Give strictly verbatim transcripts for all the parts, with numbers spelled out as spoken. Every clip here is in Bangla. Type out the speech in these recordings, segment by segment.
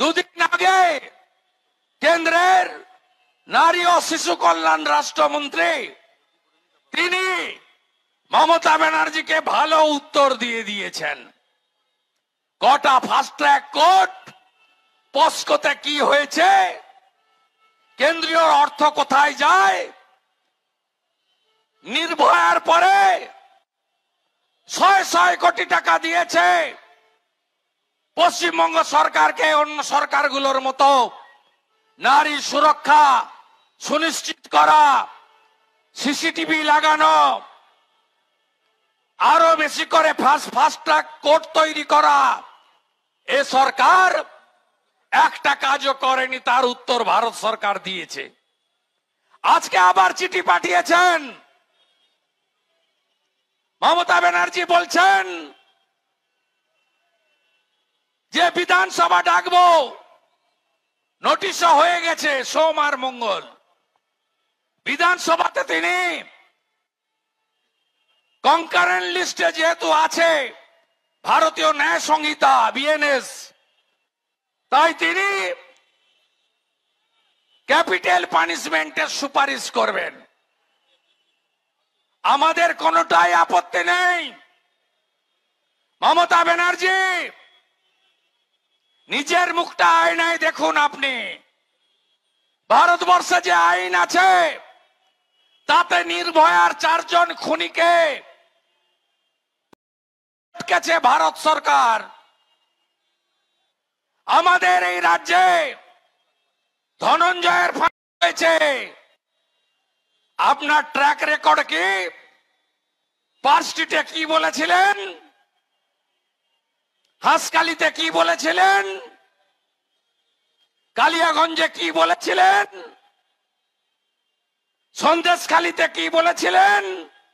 দুদিন আগে কেন্দ্রের নারী ও শিশু কল্যাণ রাষ্ট্রমন্ত্রী তিনি মমতা ব্যানার্জিকে ভালো উত্তর দিয়ে দিয়েছেন। কটা ফাস্ট ট্র্যাক কোর্ট, পস্কোতে কি হয়েছে, কেন্দ্রীয় অর্থ কোথায় যায়, নির্ভয়ার পরে ছয় ছয় কোটি টাকা দিয়েছে পশ্চিমবঙ্গ সরকারকে অন্য সরকারগুলোর মতো নারী সুরক্ষা সুনিশ্চিত করা, সিসিটিভি লাগানো, আরো বেশি করে ফাস্ট ফাস্ট ট্র্যাক কোর্ট তৈরি করা। এ সরকার একটা কাজও করেনি, তার উত্তর ভারত সরকার দিয়েছে। আজকে আবার চিঠি পাঠিয়েছেন মমতা ব্যানার্জি, বলছেন যে বিধানসভা ডাকবো, নোটিশও হয়ে গেছে সোম আর মঙ্গল। বিধানসভাতে তিনি কনকারেন্ট লিস্টে যেহেতু আছে ভারতীয় ন্যায় সংহিতা বিএনএস, তাই তিনি ক্যাপিটাল পানিশমেন্টের সুপারিশ করবেন। আমাদের কোনোটাই আপত্তি নেই। মমতা ব্যানার্জি নিজের মুখটা আয়নায় দেখুন। আপনি ভারতবর্ষে যে আইন আছে তাতে নির্ভয়ার চারজন খুনিকে আটকেছে ভারত সরকার। আমাদের এই রাজ্যে ধনঞ্জয়ের ফাঁসি হয়েছে। আপনার ট্র্যাক রেকর্ড কি? পার্ক স্ট্রিটে কি বলেছিলেন, হাঁসকালিতে কি বলেছিলেন, কালিয়াগঞ্জে কি বলেছিলেন, সন্দেশখালীতে কি বলেছিলেন,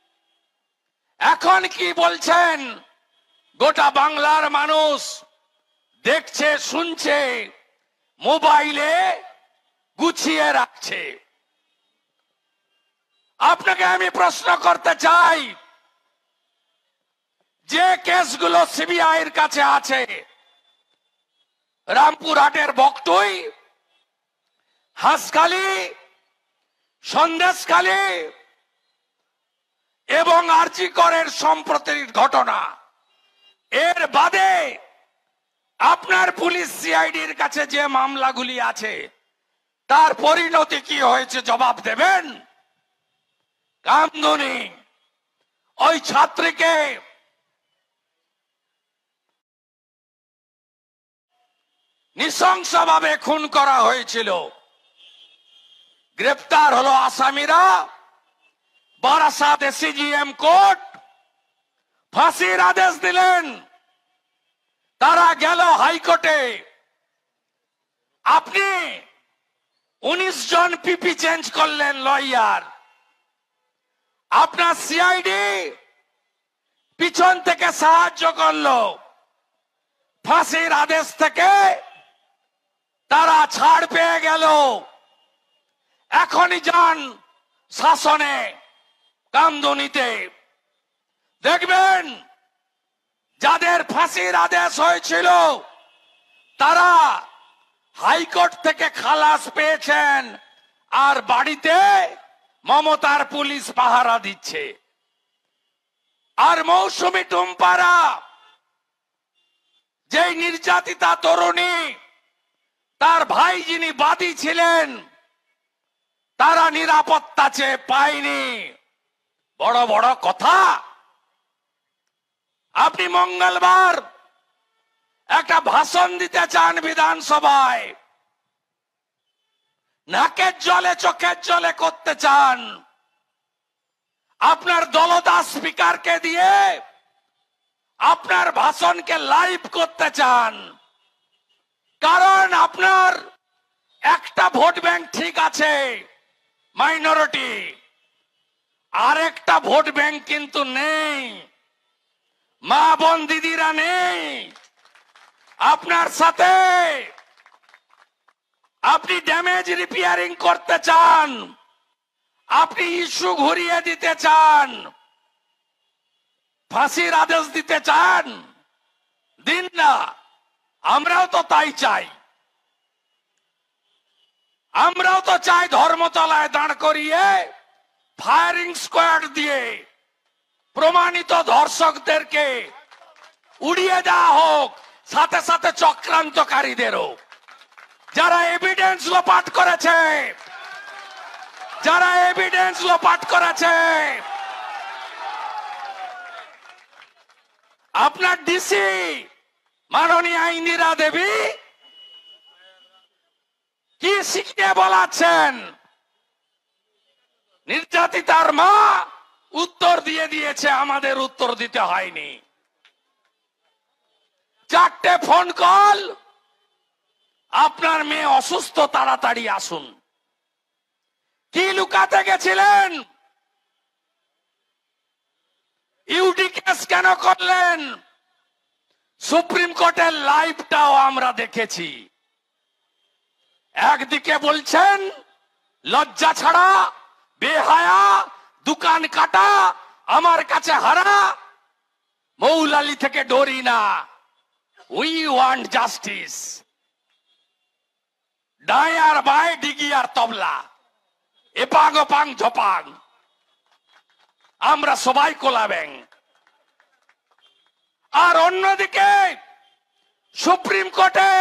এখন কি বলছেন? গোটা বাংলার মানুষ দেখছে, শুনছে, মোবাইলে গুছিয়ে রাখছে। আপনাকে আমি প্রশ্ন করতে চাই, যে কেসগুলো সিবিআই এর কাছে আছে, রামপুরহাটের বকটুই, হাঁসখালি, সন্দেশখালী এবং আরজি করের সম্প্রতির ঘটনা, এর বাদে আপনার পুলিশ সিআইডির কাছে যে মামলাগুলি আছে তার পরিণতি কি হয়েছে জবাব দেবেন? কামদুনি ওই ছাত্রীকে নৃশংসভাবে খুন করা হয়েছিল, গ্রেপ্তার হলো আসামিরা, বারাসাত সিজিএম কোর্ট ফাঁসির আদেশ দিলেন, তারা গেল হাইকোর্টে। আপনি উনিশ জন পিপি চেঞ্জ করলেন লয়ার, আপনার সিআইডি পিছন থেকে সাহায্য করলো, ফাঁসির আদেশ থেকে তারা ছাড় পেয়ে গেল। এখনই যান শাসনে কামদুনিতে, দেখবেন যাদের ফাঁসির আদেশ হয়েছিল তারা হাইকোর্ট থেকে খালাস পেয়েছেন, আর বাড়িতে মমতার পুলিশ পাহারা দিচ্ছে। আর মৌসুমী টুম্পারা, যে নির্যাতিতা তরুণী, তার ভাই যিনি বাদী ছিলেন, তারা নিরাপত্তা চেয়ে পায়নি। বড় বড় কথা। আপনি মঙ্গলবার একটা ভাষণ দিতে চান বিধানসভায়, নাকের জলে চোখের জলে করতে চান, আপনার দলদাস স্পিকারকে দিয়ে আপনার ভাষণকে লাইভ করতে চান। কারণ আপনার একটা ভোট ব্যাংক ঠিক আছে, মাইনরিটি, আরেকটা ভোট ব্যাংক কিন্তু নেই, মা বোন দিদিরা নেই আপনার সাথে। আপনি ড্যামেজ রিপেয়ারিং করতে চান, আপনি ইস্যু ঘুরিয়ে দিতে চান, ফাঁসির আদেশ দিতে চান, দিন না, আমরাও তো তাই চাই। আমরাও তো চাই ধর্মতলায় দাঁড় করিয়ে ফায়ারিং স্কোয়াড দিয়ে প্রমাণিত ধর্ষকদেরকে উড়িয়ে দেওয়া হোক, সাথে সাথে চক্রান্তকারীদেরও, যারা এভিডেন্স লোপাট করেছে যারা এভিডেন্স লোপাট করেছে আপনার ডিসি মাননীয় ইন্দিরা দেবী কি শিখিয়ে বলাচ্ছেন? নির্যাতিতার মা উত্তর দিয়ে দিয়েছে, আমাদের উত্তর দিতে হয়নি। চারটে ফোন কল, আপনার মেয়ে অসুস্থ, তাড়াতাড়ি আসুন। কি লুকাতে গেছিলেন? ইউডি কেস কেন করলেন? সুপ্রিম কোর্টের লাইভটাও আমরা দেখেছি। একদিকে বলছেন লজ্জা ছাড়া, বেহায়া, দোকান কাটা, আমার কাছে হারা, মৌলালি থেকে ডরি না, উই ওয়ান্ট জাস্টিস। ডাই আর বাই, ডিগি আর তবলা, এপাং ওপাং ঝপাং, আমরা সবাই কোলাবেন। আর অন্যদিকে সুপ্রিম কোর্টে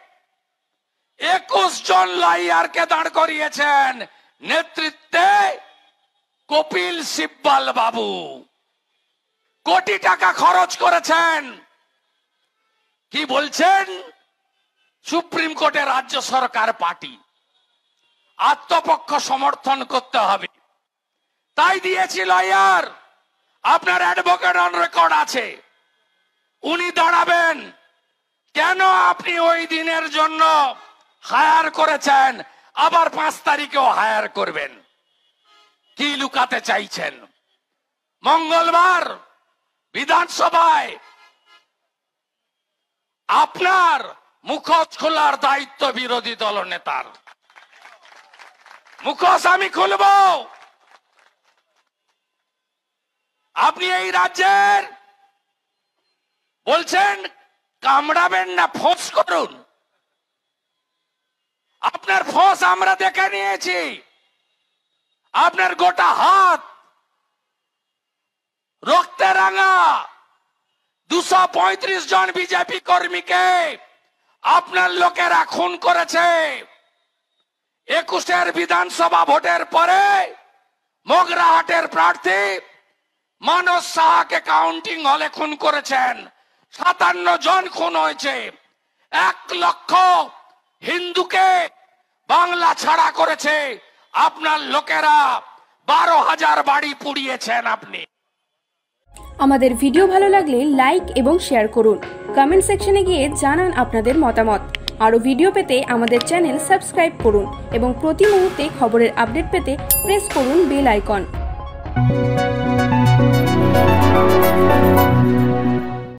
একুশ জন লয়ারকে দাঁড় করিয়েছেন, নেতৃত্বে কপিল সিব্বল বাবু কোটি টাকা খরচ করেছেন। কি বলছেন? সুপ্রিম কোর্টে রাজ্য সরকার পার্টি, আত্মপক্ষ সমর্থন করতে হবে, তাই দিয়েছি লয়ার। আপনার অ্যাডভোকেট অন রেকর্ড আছে, উনি দাঁড়াবেন। কেন আপনি ওই দিনের জন্য হায়ার করেছেন, আবার পাঁচ তারিখেও হায়ার করবেন? কি লুকাতে চাইছেন? মঙ্গলবার বিধানসভায় আপনার মুখোশ খোলার দায়িত্ব বিরোধী দল নেতার। মুখোশ আমি খুলব। আপনি এই রাজ্যের বলছেন কামড়াবেন না, ফোঁস করুন। আপনার ফোঁস আমরা দেখে নিয়েছি। আপনার গোটা হাত রক্তে রাঙা। দুশো পঁয়ত্রিশ জন বিজেপি কর্মীকে আপনার লোকেরা খুন করেছে। একুশের বিধানসভা ভোটের পরে মগরাহাটের প্রার্থী মানস সাহাকে কাউন্টিং হলে খুন করেছেন। সাতান্ন জন খুন হয়েছে। এক লক্ষ হিন্দুকে বাংলা ছাড়া করেছে আপনার লোকেরা। বারো হাজার বাড়ি পুড়িয়েছেন আপনি। আমাদের ভিডিও ভালো লাগলে লাইক এবং শেয়ার করুন। কমেন্ট সেকশনে গিয়ে জানান আপনাদের মতামত। আরও ভিডিও পেতে আমাদের চ্যানেল সাবস্ক্রাইব করুন এবং প্রতি মুহূর্তে খবরের আপডেট পেতে প্রেস করুন বেল আইকন।